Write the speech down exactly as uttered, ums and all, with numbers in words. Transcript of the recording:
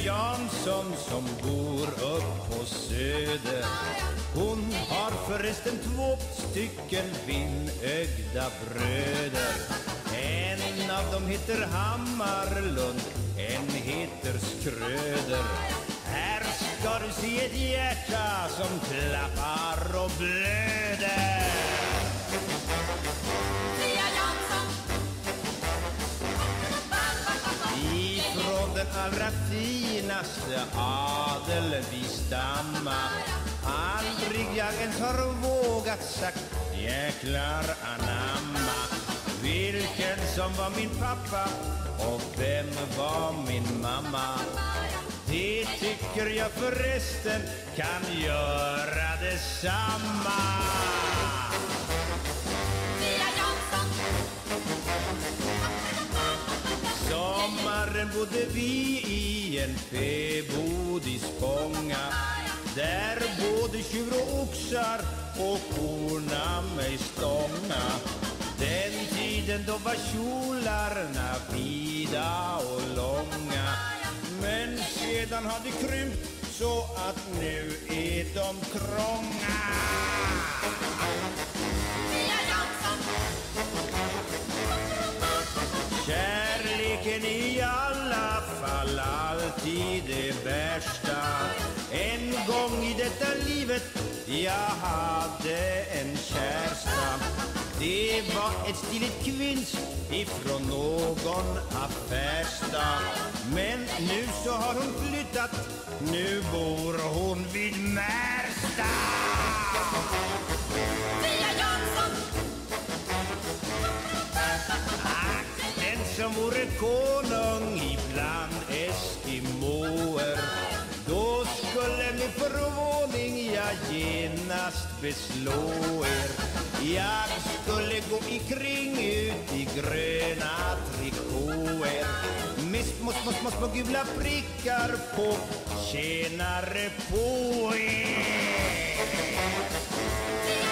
Jansson som bor upp på Söder. Hon har förresten två stycken vinögda bröder. En av dem heter Hammarlund, en heter Skröder. Här ska du se ett hjärta som klappar och blöder. Ifrån den allra finaste adeln vi stammar. Aldrig jag ens har vågat sagt jäklar anamma. Vilken som var min pappa och vem var min mamma. Det tycker jag förresten kan göra detsamma. Sommaren bodde vi i en fäbod i Spånga. Där både tjur och oxar och korna mig stånga. Den tiden då var kjolarna vida och långa. Men sedan har det krympt så att nu är de trånga. Kärleken i alla fall alltid det värsta. En gång i detta livet jag hade en kärsta. Det var ett stiligt kvinns ifrån någon affärsstad. Men nu så har hon flyttat, nu bor hon vid Märsta. Som vore konung ibland eskimoer. Då skulle med förvåning jag genast beslå er. Jag skulle gå ikring ut i gröna trikåer med små, små, små, små gula prickar på. Tjänare på er.